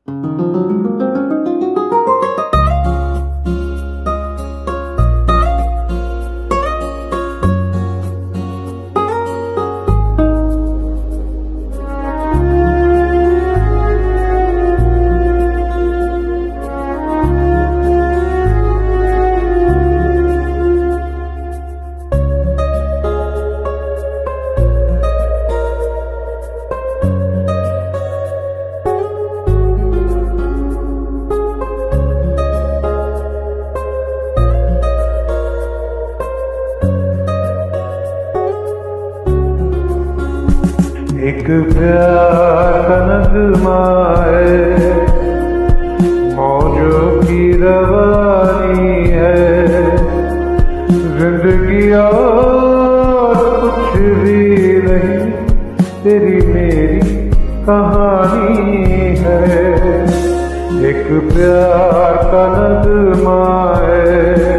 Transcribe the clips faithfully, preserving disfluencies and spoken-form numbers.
एक प्यार का नगमा है, मौजों की रवानी है, जिंदगी और कुछ भी नहीं, तेरी मेरी कहानी है। एक प्यार का नगमा है,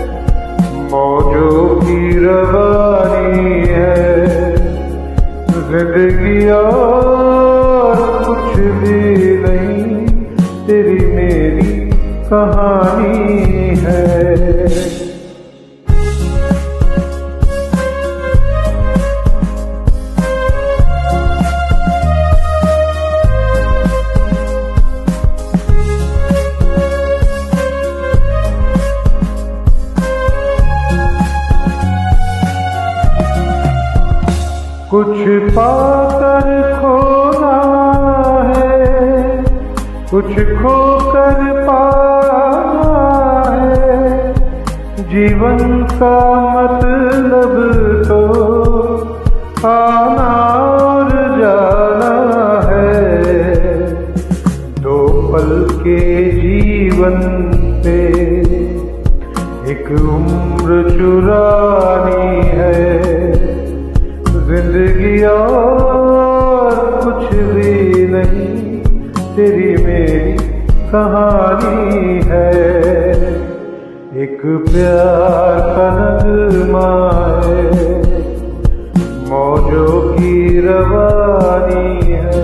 मौजों की रवानी है, जिंदगी और कुछ भी नहीं, तेरी मेरी कहानी है। कुछ पाकर खोना है, कुछ खोकर पाना है, जीवन का मतलब तो आना और जाना है। दो पल के जीवन पे एक उम्र चुरानी है, जिंदगी और कुछ भी नहीं, तेरी मेरी कहानी है। एक प्यार का नगमा है, मौजों की रवानी है।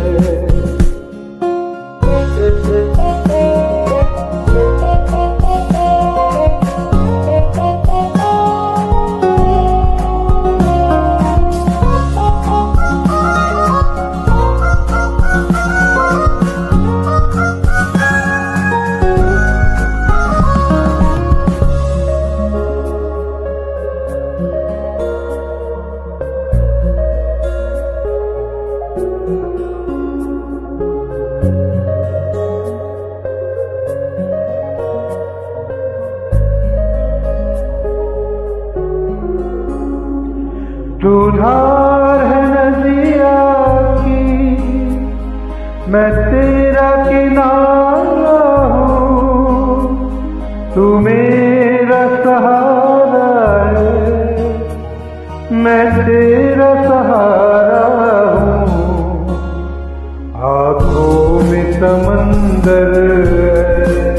तू धार है नदिया की, मैं तेरा किनारा हूँ, तू मेरा सहारा है, मैं तेरा सहारा हूँ। आँखों में समंदर है,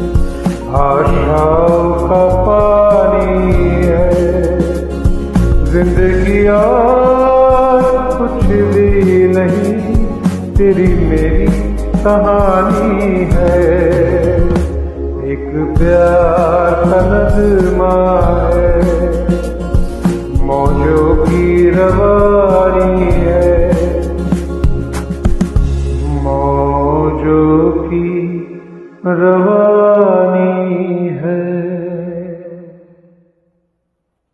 आशाओं का पानी है, जिंदगी और कुछ भी नहीं, तेरी मेरी कहानी है। एक प्यार का नगमा है, मौजों की रवानी है, मौजों की रवानी।